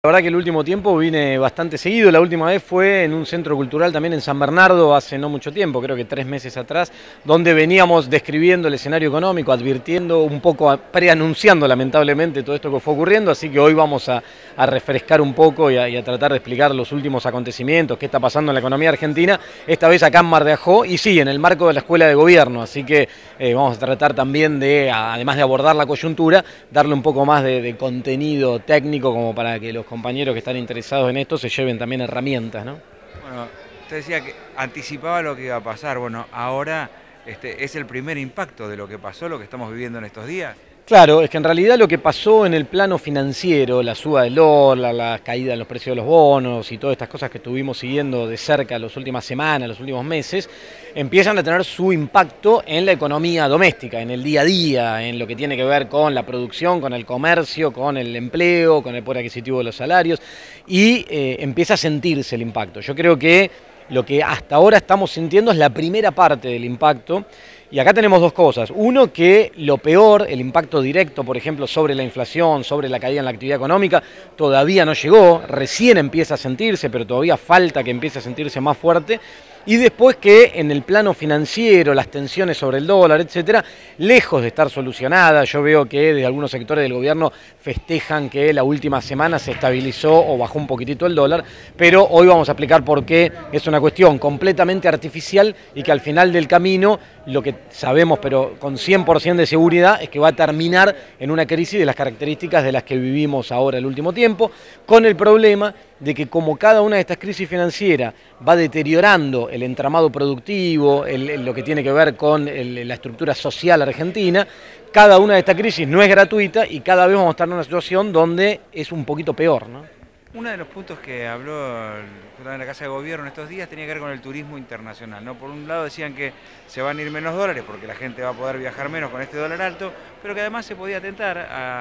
La verdad que el último tiempo vine bastante seguido, la última vez fue en un centro cultural también en San Bernardo hace no mucho tiempo, creo que 3 meses atrás, donde veníamos describiendo el escenario económico, advirtiendo un poco, preanunciando lamentablemente todo esto que fue ocurriendo, así que hoy vamos a refrescar un poco y a tratar de explicar los últimos acontecimientos, qué está pasando en la economía argentina, esta vez acá en Mar de Ajó y sí, en el marco de la Escuela de Gobierno, así que vamos a tratar también de, además de abordar la coyuntura, darle un poco más de contenido técnico como para que los compañeros que están interesados en esto se lleven también herramientas, ¿no? Bueno, usted decía que anticipaba lo que iba a pasar. Bueno, ahora es el primer impacto de lo que pasó, lo que estamos viviendo en estos días. Claro, es que en realidad lo que pasó en el plano financiero, la suba del dólar, la caída en los precios de los bonos y todas estas cosas que estuvimos siguiendo de cerca las últimas semanas, los últimos meses, empiezan a tener su impacto en la economía doméstica, en el día a día, en lo que tiene que ver con la producción, con el comercio, con el empleo, con el poder adquisitivo de los salarios y empieza a sentirse el impacto. Yo creo que lo que hasta ahora estamos sintiendo es la primera parte del impacto. Y acá tenemos dos cosas. Uno, que lo peor, el impacto directo, por ejemplo, sobre la inflación, sobre la caída en la actividad económica, todavía no llegó, recién empieza a sentirse, pero todavía falta que empiece a sentirse más fuerte. Y después que en el plano financiero, las tensiones sobre el dólar, etcétera, lejos de estar solucionadas, yo veo que desde algunos sectores del gobierno festejan que la última semana se estabilizó o bajó un poquitito el dólar, pero hoy vamos a explicar por qué es una cuestión completamente artificial y que al final del camino, lo que sabemos pero con 100% de seguridad, es que va a terminar en una crisis de las características de las que vivimos ahora el último tiempo, con el problema de que como cada una de estas crisis financieras va deteriorando el entramado productivo, lo que tiene que ver con la estructura social argentina, cada una de estas crisis no es gratuita y cada vez vamos a estar en una situación donde es un poquito peor, ¿no? Uno de los puntos que habló justamente en la Casa de Gobierno en estos días tenía que ver con el turismo internacional, ¿no? Por un lado decían que se van a ir menos dólares porque la gente va a poder viajar menos con este dólar alto, pero que además se podía tentar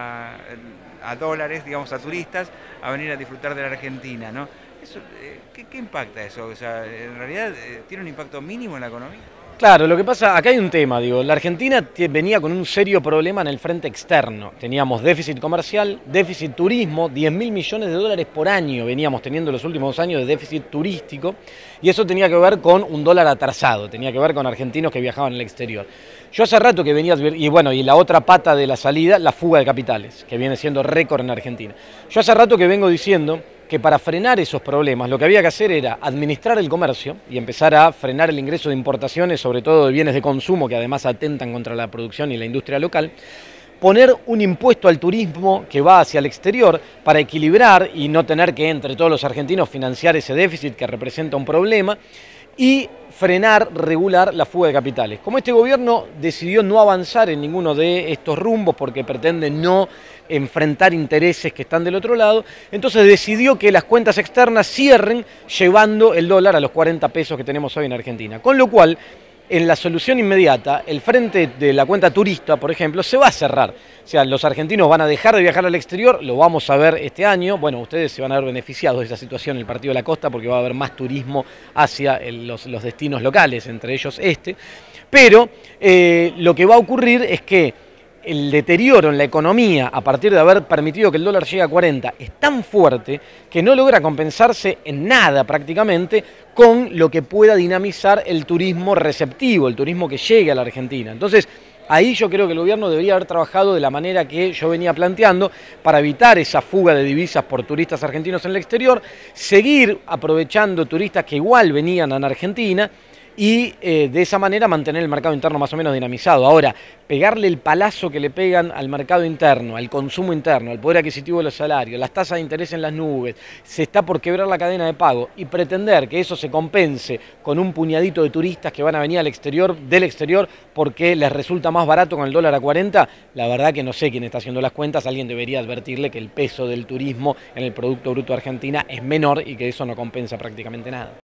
a dólares, digamos, a turistas, a venir a disfrutar de la Argentina, ¿no? Eso, ¿qué impacta eso? O sea, en realidad tiene un impacto mínimo en la economía. Claro, lo que pasa, acá hay un tema, digo, la Argentina venía con un serio problema en el frente externo. Teníamos déficit comercial, déficit turismo, 10.000 millones de dólares por año veníamos teniendo los últimos 2 años de déficit turístico, y eso tenía que ver con un dólar atrasado, tenía que ver con argentinos que viajaban al exterior. Yo hace rato que venía, y bueno, y la otra pata de la salida, la fuga de capitales, que viene siendo récord en Argentina. Yo hace rato que vengo diciendo que para frenar esos problemas lo que había que hacer era administrar el comercio y empezar a frenar el ingreso de importaciones, sobre todo de bienes de consumo que además atentan contra la producción y la industria local, poner un impuesto al turismo que va hacia el exterior para equilibrar y no tener que entre todos los argentinos financiar ese déficit que representa un problema, y frenar, regular la fuga de capitales. Como este gobierno decidió no avanzar en ninguno de estos rumbos porque pretende no enfrentar intereses que están del otro lado, entonces decidió que las cuentas externas cierren llevando el dólar a los 40 pesos que tenemos hoy en Argentina. Con lo cual, en la solución inmediata, el frente de la cuenta turista, por ejemplo, se va a cerrar. O sea, los argentinos van a dejar de viajar al exterior, lo vamos a ver este año. Bueno, ustedes se van a ver beneficiados de esa situación en el Partido de la Costa porque va a haber más turismo hacia los destinos locales, entre ellos este. Pero lo que va a ocurrir es que el deterioro en la economía a partir de haber permitido que el dólar llegue a 40 es tan fuerte que no logra compensarse en nada prácticamente con lo que pueda dinamizar el turismo receptivo, el turismo que llegue a la Argentina. Entonces, ahí yo creo que el gobierno debería haber trabajado de la manera que yo venía planteando para evitar esa fuga de divisas por turistas argentinos en el exterior, seguir aprovechando turistas que igual venían a la Argentina y de esa manera mantener el mercado interno más o menos dinamizado. Ahora, pegarle el palazo que le pegan al mercado interno, al consumo interno, al poder adquisitivo de los salarios, las tasas de interés en las nubes, se está por quebrar la cadena de pago y pretender que eso se compense con un puñadito de turistas que van a venir al exterior, del exterior porque les resulta más barato con el dólar a 40, la verdad que no sé quién está haciendo las cuentas, alguien debería advertirle que el peso del turismo en el Producto Bruto Argentina es menor y que eso no compensa prácticamente nada.